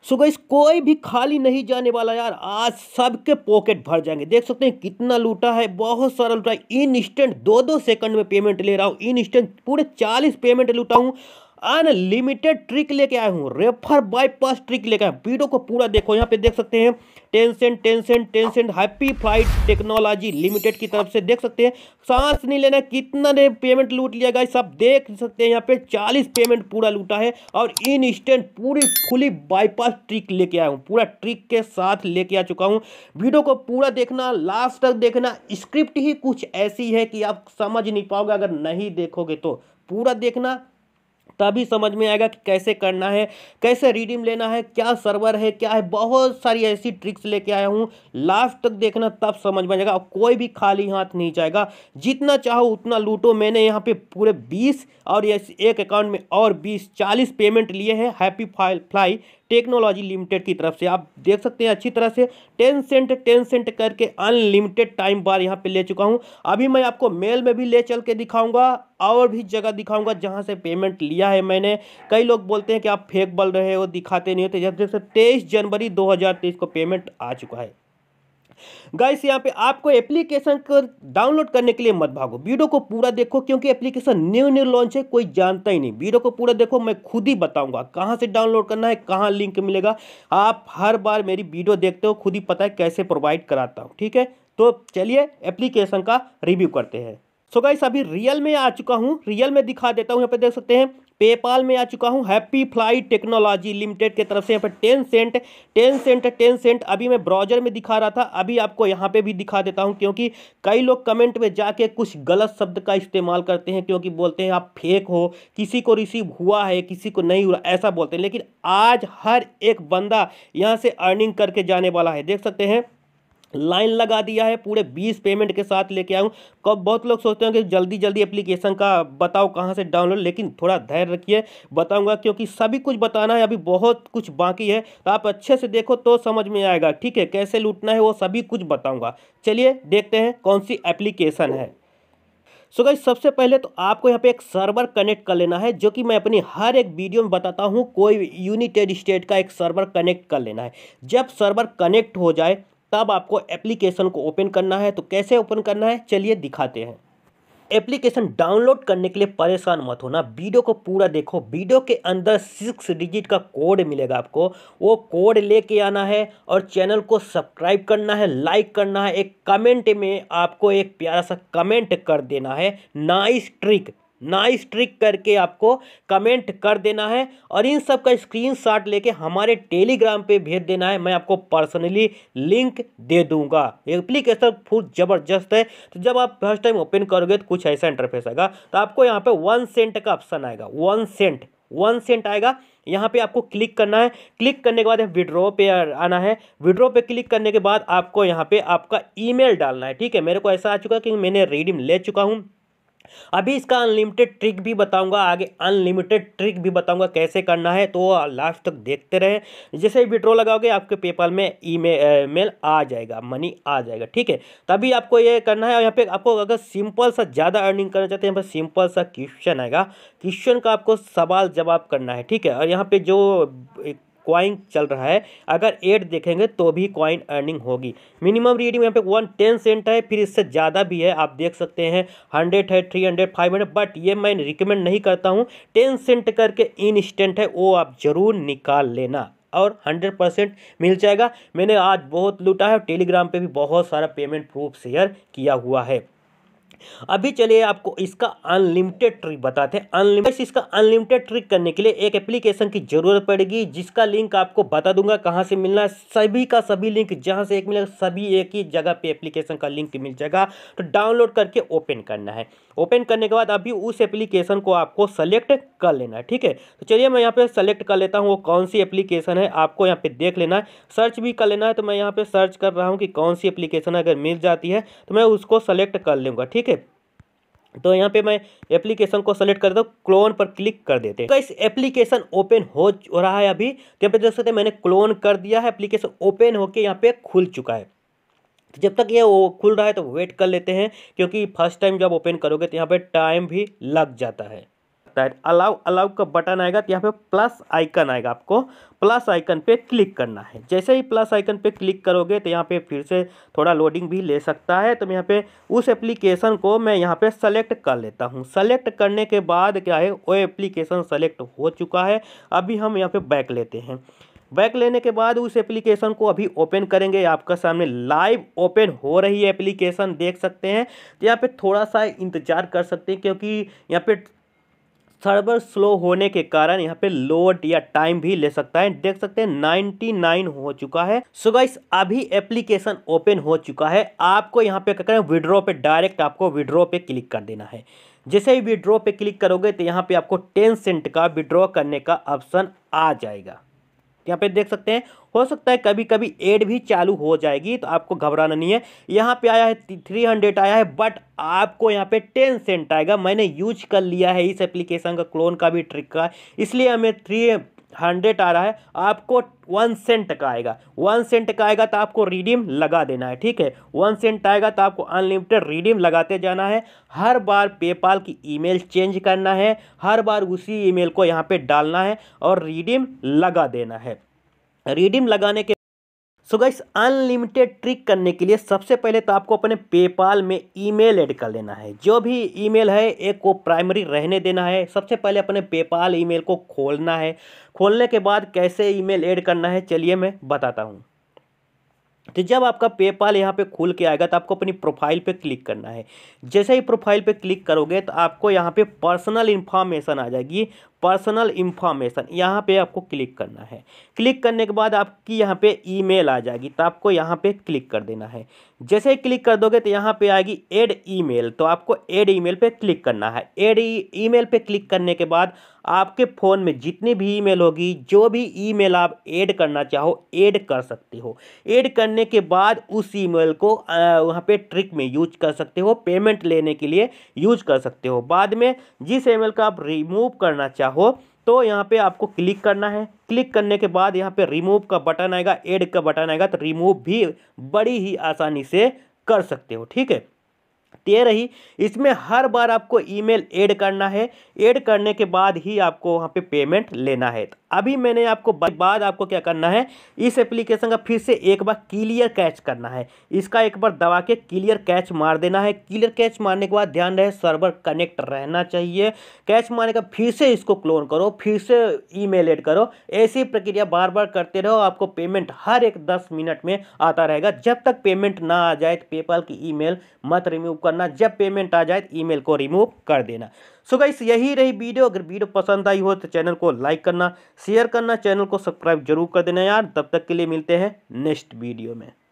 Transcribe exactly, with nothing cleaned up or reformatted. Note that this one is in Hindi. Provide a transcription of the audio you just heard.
सो गाइस कोई भी खाली नहीं जाने वाला यार, आज सबके पॉकेट भर जाएंगे। देख सकते हैं कितना लूटा है, बहुत सारा लूटा है। इन इंस्टेंट दो दो सेकंड में पेमेंट ले रहा हूँ, इन इंस्टेंट पूरे चालीस पेमेंट लूटा हूँ। अनलिमिटेड ट्रिक लेके आया हूँ, रेफर बाईपास ट्रिक लेके आया। वीडियो को पूरा देखो, यहाँ पे देख सकते हैं Tencent Tencent Tencent happy flight technology limited की तरफ से देख सकते हैं। सांस नहीं लेना, कितना ने पेमेंट लूट लिया गाइस, सब देख सकते हैं। यहाँ पे चालीस पेमेंट पूरा लूटा है और इन इंस्टेंट पूरी फुली बाईपास ट्रिक लेके आया हूँ, पूरा ट्रिक के साथ लेके आ चुका हूँ। वीडियो को पूरा देखना, लास्ट तक देखना। स्क्रिप्ट ही कुछ ऐसी है कि आप समझ नहीं पाओगे अगर नहीं देखोगे तो। पूरा देखना तभी समझ में आएगा कि कैसे करना है, कैसे रिडीम लेना है, क्या सर्वर है, क्या है। बहुत सारी ऐसी ट्रिक्स लेके आया हूँ, लास्ट तक देखना तब समझ में आएगा। कोई भी खाली हाथ नहीं जाएगा, जितना चाहो उतना लूटो। मैंने यहाँ पे पूरे बीस और एक अकाउंट में और बीस चालीस पेमेंट लिए हैं हैप्पी फ्लाई टेक्नोलॉजी लिमिटेड की तरफ से। आप देख सकते हैं अच्छी तरह से टेन सेंट टेन सेंट करके अनलिमिटेड टाइम बार यहाँ पे ले चुका हूँ। अभी मैं आपको मेल में भी ले चल के दिखाऊंगा और भी जगह दिखाऊंगा जहाँ से पेमेंट लिया है मैंने। कई लोग बोलते हैं कि आप फेक बोल रहे हो, दिखाते नहीं होते। जब देख सकते तेईस जनवरी दो हज़ार तेईस को पेमेंट आ चुका है गाइस। यहाँ पे आपको एप्लीकेशन को डाउनलोड करने के लिए मत भागो, वीडियो को पूरा देखो, क्योंकि एप्लीकेशन न्यू न्यू लॉन्च है, कोई जानता ही नहीं। वीडियो को पूरा देखो, मैं खुद ही बताऊंगा कहाँ से डाउनलोड करना है, कहाँ लिंक मिलेगा। आप हर बार मेरी वीडियो देखते हो, खुद ही पता है कैसे प्रोवाइड कराता हूँ, ठीक है। तो चलिए एप्लीकेशन का रिव्यू करते हैं। सो गाइस अभी रियल में आ चुका हूँ, रियल में दिखा देता हूँ। यहाँ पे देख सकते हैं पेपाल में आ चुका हूँ, हैप्पी फ्लाइट टेक्नोलॉजी लिमिटेड की तरफ से। यहाँ पर Tencent Tencent Tencent अभी मैं ब्राउजर में दिखा रहा था, अभी आपको यहाँ पे भी दिखा देता हूँ। क्योंकि कई लोग कमेंट में जाके कुछ गलत शब्द का इस्तेमाल करते हैं, क्योंकि बोलते हैं आप फेक हो, किसी को रिसीव हुआ है किसी को नहीं हुआ, ऐसा बोलते हैं। लेकिन आज हर एक बंदा यहाँ से अर्निंग करके जाने वाला है। देख सकते हैं लाइन लगा दिया है, पूरे बीस पेमेंट के साथ लेके आऊँ। कब बहुत लोग सोचते हैं कि जल्दी जल्दी एप्लीकेशन का बताओ कहाँ से डाउनलोड, लेकिन थोड़ा धैर्य रखिए, बताऊंगा। क्योंकि सभी कुछ बताना है, अभी बहुत कुछ बाकी है, तो आप अच्छे से देखो तो समझ में आएगा, ठीक है। कैसे लूटना है वो सभी कुछ बताऊंगा। चलिए देखते हैं कौन सी एप्लीकेशन है। सो गाइस सबसे पहले तो आपको यहाँ पे एक सर्वर कनेक्ट कर लेना है, जो कि मैं अपनी हर एक वीडियो में बताता हूँ। कोई यूनाइटेड स्टेट का एक सर्वर कनेक्ट कर लेना है। जब सर्वर कनेक्ट हो जाए तब आपको एप्लीकेशन को ओपन करना है। तो कैसे ओपन करना है चलिए दिखाते हैं। एप्लीकेशन डाउनलोड करने के लिए परेशान मत होना, वीडियो को पूरा देखो। वीडियो के अंदर सिक्स डिजिट का कोड मिलेगा आपको, वो कोड लेके आना है और चैनल को सब्सक्राइब करना है, लाइक करना है। एक कमेंट में आपको एक प्यारा सा कमेंट कर देना है, नाइस ट्रिक नाइस ट्रिक करके आपको कमेंट कर देना है। और इन सब का स्क्रीनशॉट लेके हमारे टेलीग्राम पे भेज देना है, मैं आपको पर्सनली लिंक दे दूंगा। एप्लीकेशन फुल ज़बरदस्त है। तो जब आप फर्स्ट टाइम ओपन करोगे तो कुछ ऐसा इंटरफेस आएगा। तो आपको यहाँ पे वन सेंट का ऑप्शन आएगा, वन सेंट वन सेंट आएगा। यहाँ पे आपको क्लिक करना है। क्लिक करने के बाद विड्रॉ पे आना है। विड्रॉ पे क्लिक करने के बाद आपको यहाँ पे आपका ईमेल डालना है, ठीक है। मेरे को ऐसा आ चुका कि मैंने रिडीम ले चुका हूँ। अभी इसका अनलिमिटेड ट्रिक भी बताऊंगा, आगे अनलिमिटेड ट्रिक भी बताऊंगा कैसे करना है, तो लास्ट तक देखते रहे। जैसे ही विड्रॉ लगाओगे आपके पेपाल में ईमेल मेल आ जाएगा, मनी आ जाएगा, ठीक है। तभी आपको ये करना है। और यहाँ पे आपको अगर सिंपल सा ज़्यादा अर्निंग करना चाहते हैं, यहाँ पर सिंपल सा क्वेश्चन आएगा, क्वेश्चन का आपको सवाल जवाब करना है, ठीक है। और यहाँ पे जो कॉइन चल रहा है, अगर एड देखेंगे तो भी कॉइन अर्निंग होगी। मिनिमम रीडिंग यहाँ पे वन टेन सेंट है, फिर इससे ज़्यादा भी है, आप देख सकते हैं हंड्रेड है, three hundred, five hundred. But ये मैं रिकमेंड नहीं करता हूँ। टेन सेंट करके इंस्टेंट है, वो आप जरूर निकाल लेना और हंड्रेड परसेंट मिल जाएगा। मैंने आज बहुत लूटा है, टेलीग्राम पे भी बहुत सारा पेमेंट प्रूफ शेयर किया हुआ है। अभी चलिए आपको इसका अनलिमिटेड ट्रिक बताते हैं। अनलिमिटेड इसका अनलिमिटेड ट्रिक करने के लिए एक एप्लीकेशन की जरूरत पड़ेगी, जिसका लिंक आपको बता दूंगा कहां से मिलना है। सभी का सभी लिंक जहां से एक मिलेगा, सभी एक ही जगह पे एप्लीकेशन का लिंक मिल जाएगा। तो डाउनलोड करके ओपन करना है। ओपन करने के बाद अभी उस एप्लीकेशन को आपको सेलेक्ट कर लेना है, ठीक है। तो चलिए मैं यहाँ पे सेलेक्ट कर लेता हूँ वो कौन सी एप्लीकेशन है, आपको यहाँ पे देख लेना है, सर्च भी कर लेना है। तो मैं यहाँ पे सर्च कर रहा हूँ कि कौन सी एप्लीकेशन अगर मिल जाती है तो मैं उसको सेलेक्ट कर लूँगा, ठीक है। तो यहाँ पे मैं एप्लीकेशन को सेलेक्ट कर देता हूँ, क्लोन पर क्लिक कर देते हैं। तो इस एप्लीकेशन ओपन हो रहा है अभी। तो यहाँ पे देख सकते हैं मैंने क्लोन कर दिया है, एप्लीकेशन ओपन होके यहाँ पे खुल चुका है। तो जब तक ये वो खुल रहा है तो वेट कर लेते हैं, क्योंकि फर्स्ट टाइम जब ओपन करोगे तो यहाँ पे टाइम भी लग जाता है। सकता है। अलाउ अलाउ का बटन आएगा तो यहाँ पे प्लस आइकन आएगा, आपको प्लस आइकन पे क्लिक करना है। जैसे ही प्लस आइकन पे क्लिक करोगे तो यहाँ पे फिर से थोड़ा लोडिंग भी ले सकता है। तो मैं यहाँ पे उस एप्लीकेशन को मैं यहाँ पे सेलेक्ट कर लेता हूँ। सेलेक्ट करने के बाद क्या है, वो एप्लीकेशन सेलेक्ट हो चुका है। अभी हम यहाँ पे बैक लेते हैं। बैक लेने के बाद उस एप्लीकेशन को अभी ओपन करेंगे। आपका सामने लाइव ओपन हो रही है एप्लीकेशन, देख सकते हैं। तो यहाँ पे थोड़ा सा इंतजार कर सकते हैं, क्योंकि यहाँ पे सर्वर स्लो होने के कारण यहाँ पे लोड या टाइम भी ले सकता है। देख सकते हैं निन्यानवे हो चुका है। सो गाइस अभी एप्लीकेशन ओपन हो चुका है। आपको यहाँ पे क्या करना है, विड्रॉ पे डायरेक्ट आपको विड्रॉ पे क्लिक कर देना है। जैसे ही विड्रॉ पे क्लिक करोगे तो यहाँ पे आपको टेन सेंट का विड्रॉ करने का ऑप्शन आ जाएगा। यहाँ पे देख सकते हैं, हो सकता है कभी कभी एड भी चालू हो जाएगी, तो आपको घबराना नहीं है। यहाँ पे आया है थ्री हंड्रेड आया है, बट आपको यहाँ पे टेन सेंट आएगा। मैंने यूज कर लिया है इस एप्लीकेशन का, क्लोन का भी ट्रिक का, इसलिए हमें थ्री हंड्रेड आ रहा है। आपको वन सेंट का आएगा, वन सेंट का आएगा तो आपको रिडीम लगा देना है। ठीक है, वन सेंट आएगा तो आपको अनलिमिटेड रिडीम लगाते जाना है। हर बार पेपाल की ईमेल चेंज करना है, हर बार उसी ईमेल को यहाँ पे डालना है और रिडीम लगा देना है। रिडीम लगाने के सो गाइस अनलिमिटेड ट्रिक करने के लिए सबसे पहले तो आपको अपने पेपाल में ईमेल ऐड कर लेना है। जो भी ईमेल है एक को प्राइमरी रहने देना है। सबसे पहले अपने पेपाल ईमेल को खोलना है। खोलने के बाद कैसे ईमेल ऐड करना है चलिए मैं बताता हूँ। तो जब आपका पेपाल यहाँ पे खुल के आएगा तो आपको अपनी प्रोफाइल पे क्लिक करना है। जैसे ही प्रोफाइल पे क्लिक करोगे तो आपको यहाँ पे पर्सनल इन्फॉर्मेशन आ जाएगी। पर्सनल इन्फॉर्मेशन यहाँ पे आपको क्लिक करना है। क्लिक करने के बाद आपकी यहाँ पे ईमेल आ जाएगी, तो आपको यहाँ पे क्लिक कर देना है। जैसे ही क्लिक कर दोगे तो यहाँ पे आएगी ऐड ईमेल, तो आपको ऐड ईमेल पे क्लिक करना है। ऐड ईमेल पे क्लिक करने के बाद आपके फ़ोन में जितनी भी ईमेल होगी, जो भी ईमेल आप ऐड करना चाहो ऐड कर सकते हो। ऐड करने के बाद उस ईमेल को वहाँ पे ट्रिक में यूज कर सकते हो, पेमेंट लेने के लिए यूज कर सकते हो। बाद में जिस ईमेल का आप रिमूव करना चाहो तो यहाँ पे आपको क्लिक करना है। क्लिक करने के बाद यहाँ पे रिमूव का बटन आएगा, ऐड का बटन आएगा, तो रिमूव भी बड़ी ही आसानी से कर सकते हो। ठीक है, ये रही। इसमें हर बार आपको ईमेल ऐड करना है। ऐड करने के बाद ही आपको वहाँ पे पेमेंट लेना है। अभी मैंने आपको बाद आपको क्या करना है, इस एप्लीकेशन का फिर से एक बार क्लियर कैच करना है। इसका एक बार दबा के क्लियर कैच मार देना है। क्लियर कैच मारने के बाद ध्यान रहे सर्वर कनेक्ट रहना चाहिए। कैच मारने का फिर से इसको क्लोन करो, फिर से ईमेल ऐड करो। ऐसी प्रक्रिया बार बार करते रहो, आपको पेमेंट हर एक दस मिनट में आता रहेगा। जब तक पेमेंट ना आ जाए तो पेपाल की ईमेल मत रिमूव करना। जब पेमेंट आ जाए तो ईमेल को रिमूव कर देना। सो गाइस यही रही वीडियो। अगर वीडियो पसंद आई हो तो चैनल को लाइक करना, शेयर करना, चैनल को सब्सक्राइब जरूर कर देना यार। तब तक के लिए मिलते हैं नेक्स्ट वीडियो में।